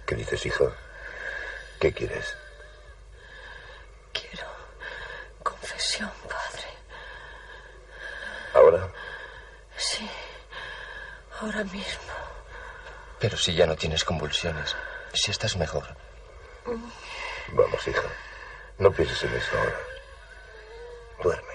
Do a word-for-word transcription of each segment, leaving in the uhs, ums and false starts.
¿Qué dices, hija? ¿Qué quieres? Quiero confesión, padre. ¿Ahora? Sí, ahora mismo. Pero si ya no tienes convulsiones, si estás mejor. Vamos, hija. No pienses en eso ahora. Duerme.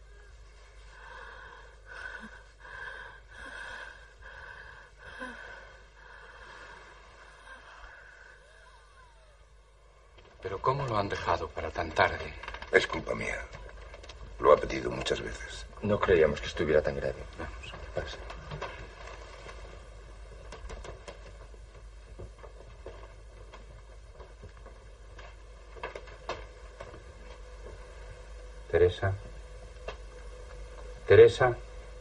¿Pero cómo lo han dejado para tan tarde? Es culpa mía. Lo ha pedido muchas veces. No creíamos que estuviera tan grave. Vamos, pasa. Teresa. Teresa.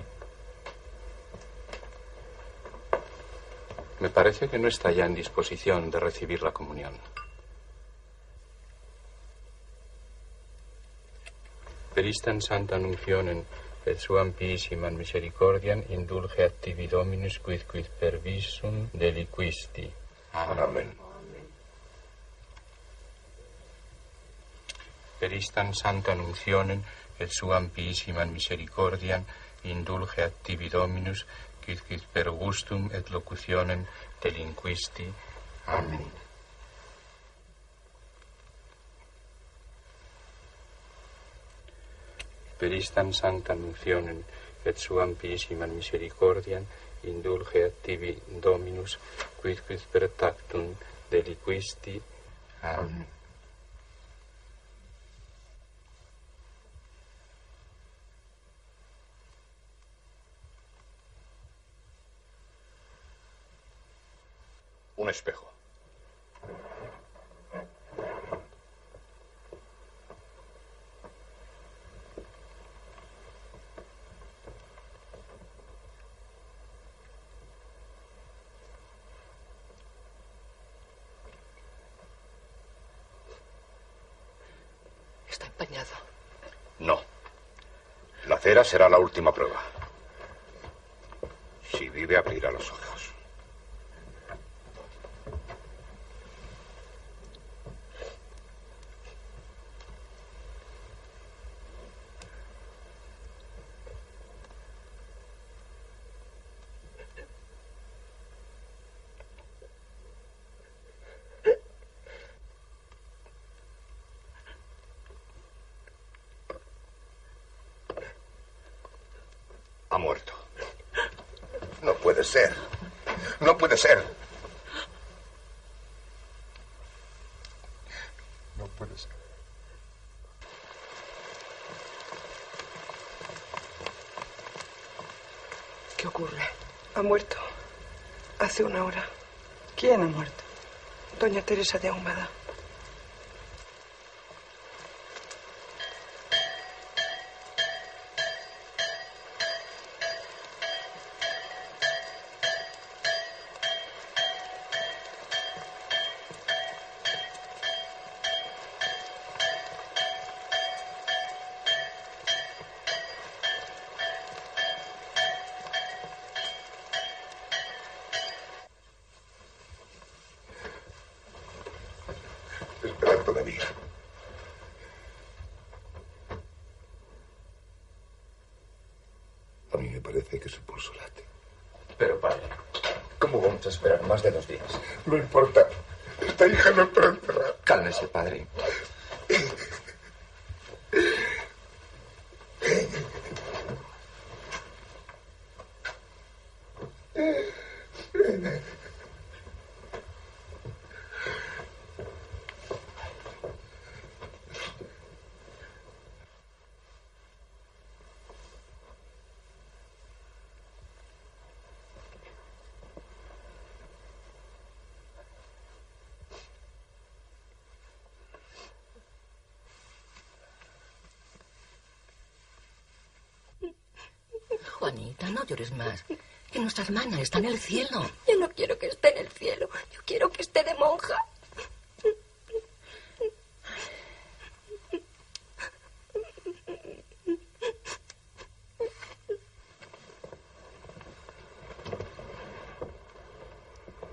Me parece que no está ya en disposición de recibir la comunión. Per istam santa nuncionem et suam piissimam misericordiam indulge activi Dominus quid quid per visum deliquisti. Amén. Per istam santa nuncionem et suam piissimam misericordiam indulge activi Dominus quid quid per gustum et locutionem delinquisti. Amén. Per istam santa nuncionem et suam piissimam misericordiam indulge activi Dominus quid quid per tactum deliquisti. Amén. Un espejo. Está empañado. No. La cera será la última prueba. Si vive, abrirá los ojos. Ha muerto. No puede ser. No puede ser. No puede ser. ¿Qué ocurre? Ha muerto. Hace una hora. ¿Quién ha muerto? Doña Teresa de Ahumada. Esperad todavía. A mí me parece que su pulso late. Pero, padre, ¿cómo vamos a esperar más de dos días? No importa. Esta hija no está encerrada. Cálmese, padre. Juanita, no llores más. Que nuestra hermana está en el cielo. Yo no quiero que esté en el cielo. Yo quiero que esté de monja.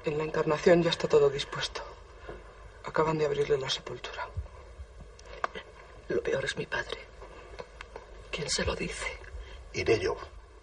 En la Encarnación ya está todo dispuesto. Acaban de abrirle la sepultura. Lo peor es mi padre. ¿Quién se lo dice? Iré yo.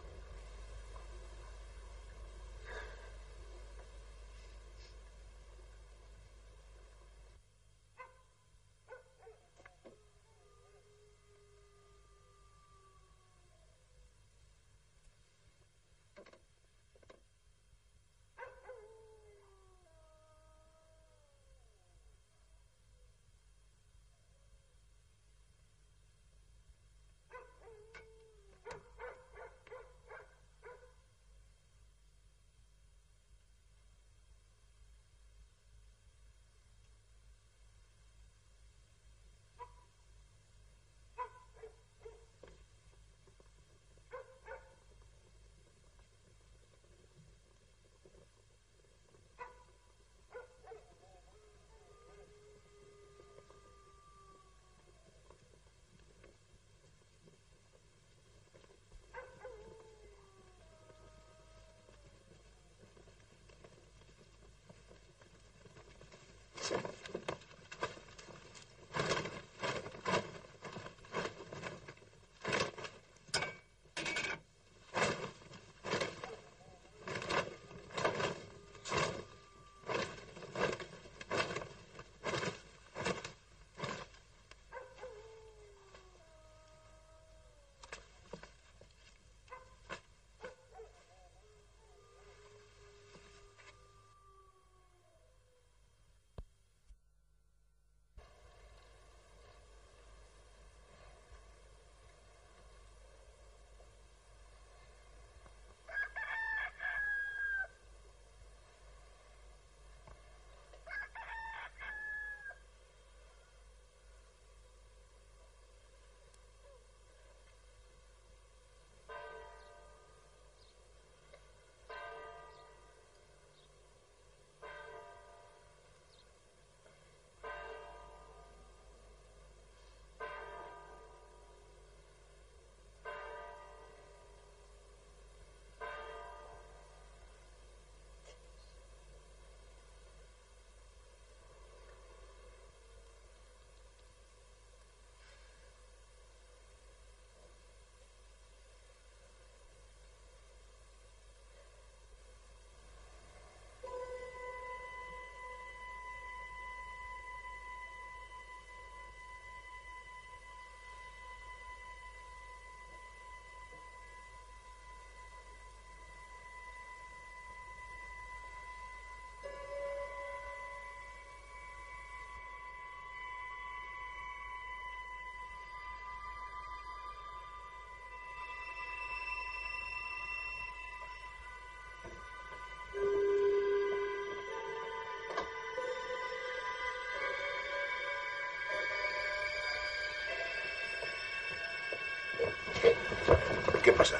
¿Qué pasa?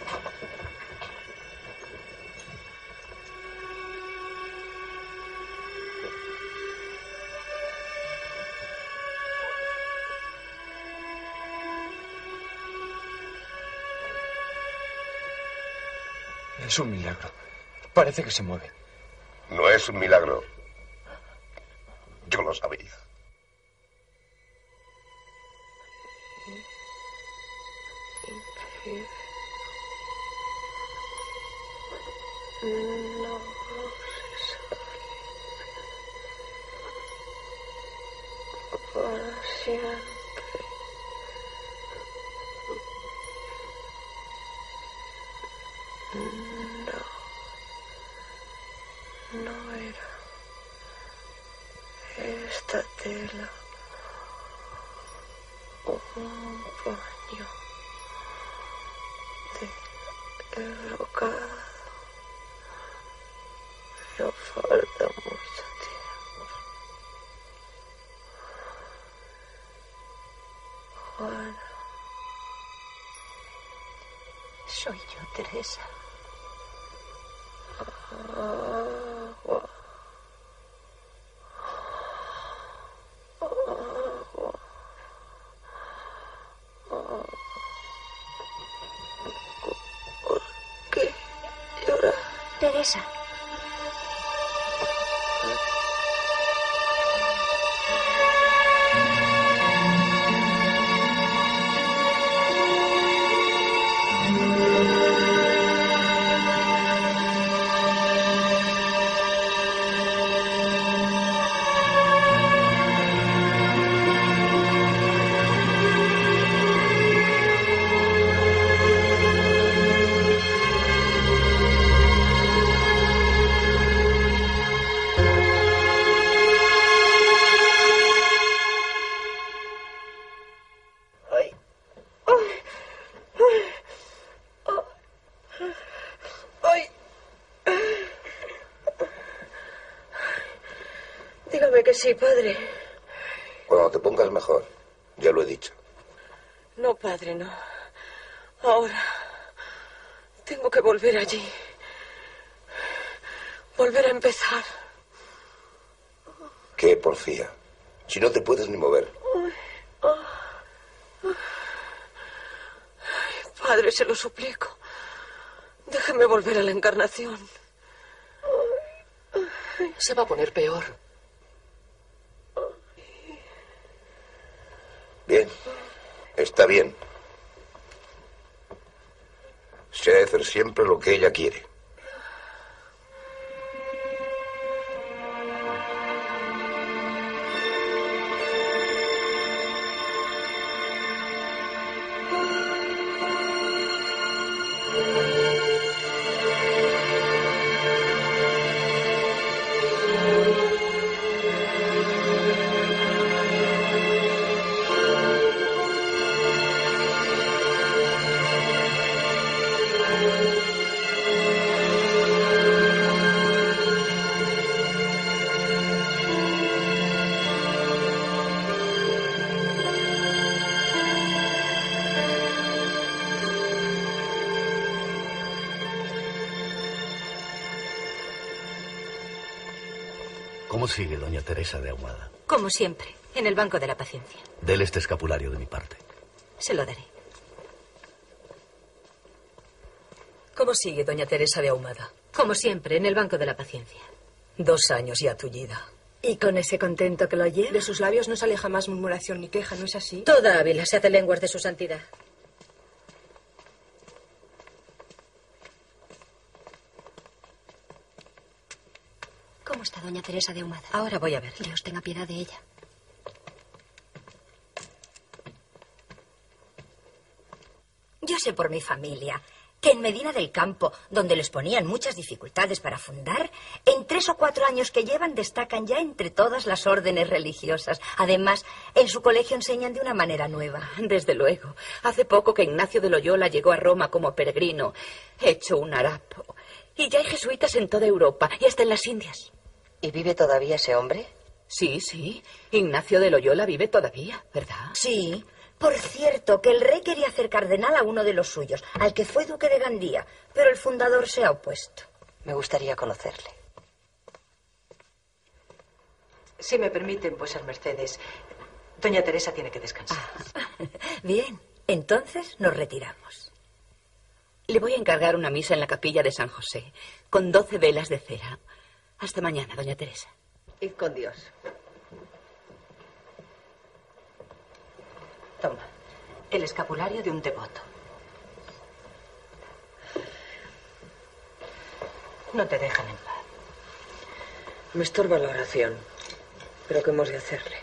Es un milagro. Parece que se mueve. No es un milagro. Yo lo sabía. No se sale para siempre. No, no era esta tela un paño de brocado. No falta mucho tiempo. Juana. Soy yo, Teresa. Agua. Agua. Agua. ¿Por qué llorar? Teresa. que sí, padre. Cuando te pongas mejor, ya lo he dicho. No, padre, no. Ahora tengo que volver allí. Volver a empezar. ¿Qué, porfía? Si no te puedes ni mover. Padre, se lo suplico. Déjeme volver a la encarnación. Se va a poner peor. Bien, está bien. Se ha de hacer siempre lo que ella quiere. ¿Cómo sigue doña Teresa de Ahumada? Como siempre, en el banco de la paciencia. Dele este escapulario de mi parte. Se lo daré. ¿Cómo sigue doña Teresa de Ahumada? Como siempre, en el banco de la paciencia. Dos años ya tullida. ¿Y con ese contento que lo lleva? De sus labios no sale jamás murmuración ni queja, ¿no es así? Toda Ávila se hace lenguas de su santidad. ¿Cómo está doña Teresa de Ahumada? Ahora voy a ver. Dios tenga piedad de ella. Yo sé por mi familia que en Medina del Campo, donde les ponían muchas dificultades para fundar, en tres o cuatro años que llevan destacan ya entre todas las órdenes religiosas. Además, en su colegio enseñan de una manera nueva. Desde luego. Hace poco que Ignacio de Loyola llegó a Roma como peregrino, hecho un harapo. Y ya hay jesuitas en toda Europa y hasta en las Indias. ¿Y vive todavía ese hombre? Sí, sí. Ignacio de Loyola vive todavía, ¿verdad? Sí. Por cierto, que el rey quería hacer cardenal a uno de los suyos, al que fue duque de Gandía, pero el fundador se ha opuesto. Me gustaría conocerle. Si me permiten, pues, Mercedes, doña Teresa tiene que descansar. Ah, bien, entonces nos retiramos. Le voy a encargar una misa en la capilla de San José, con doce velas de cera. Hasta mañana, doña Teresa. Id con Dios. Toma, el escapulario de un devoto. No te dejan en paz. Me estorba la oración. ¿Pero qué hemos de hacerle?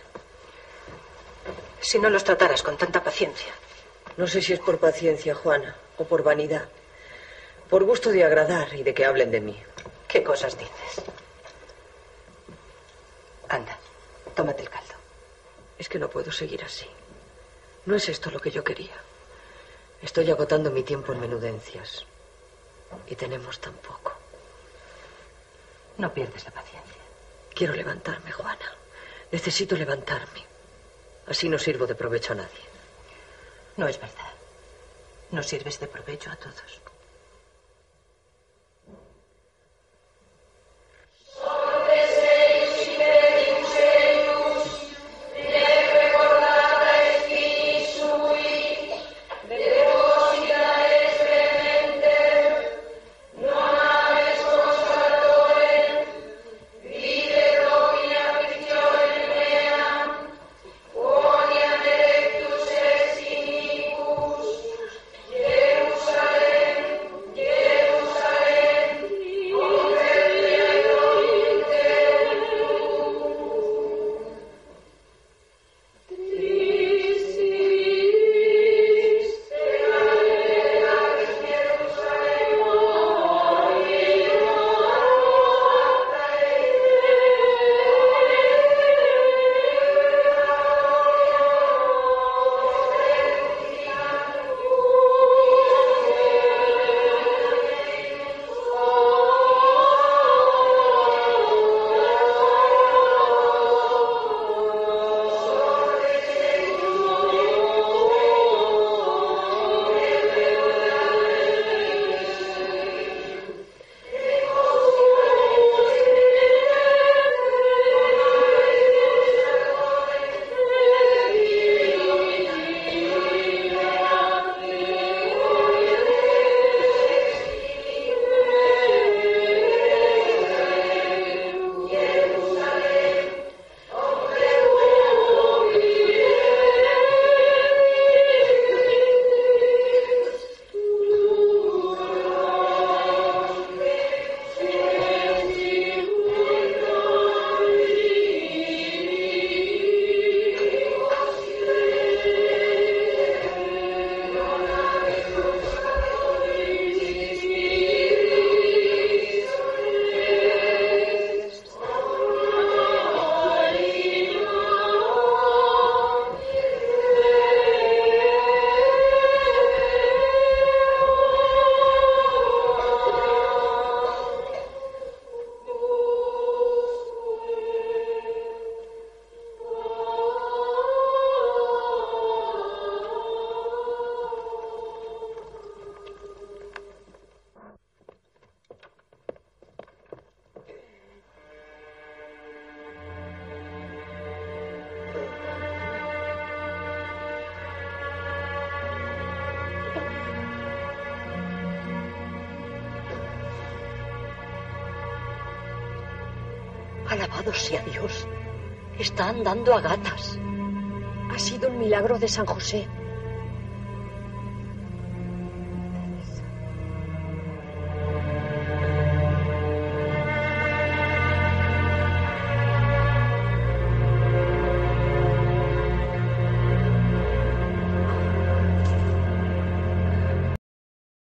Si no los trataras con tanta paciencia. No sé si es por paciencia, Juana, o por vanidad. Por gusto de agradar y de que hablen de mí. ¿Qué cosas dices? Anda, tómate el caldo. Es que no puedo seguir así. No es esto lo que yo quería. Estoy agotando mi tiempo en menudencias. Y tenemos tan poco. No pierdes la paciencia. Quiero levantarme, Juana. Necesito levantarme. Así no sirvo de provecho a nadie. No es verdad. No sirves de provecho a todos. Jerusalem Alabado sea Dios. Está andando a gatas. Ha sido un milagro de San José.